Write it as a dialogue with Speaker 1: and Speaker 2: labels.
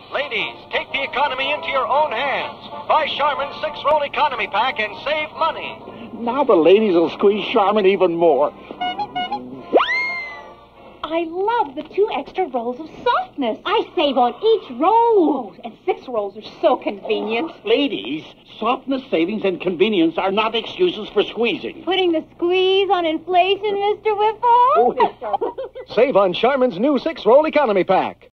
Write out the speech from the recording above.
Speaker 1: Ladies, take the economy into your own hands. Buy Charmin's 6-roll economy pack and save money.
Speaker 2: Now the ladies will squeeze Charmin even more.
Speaker 3: I love the 2 extra rolls of softness.
Speaker 4: I save on each roll.
Speaker 3: Oh, and 6 rolls are so convenient.
Speaker 2: Ladies, softness, savings, and convenience are not excuses for squeezing.
Speaker 4: Putting the squeeze on inflation, Mr. Whipple?
Speaker 1: Save on Charmin's new 6-roll economy pack.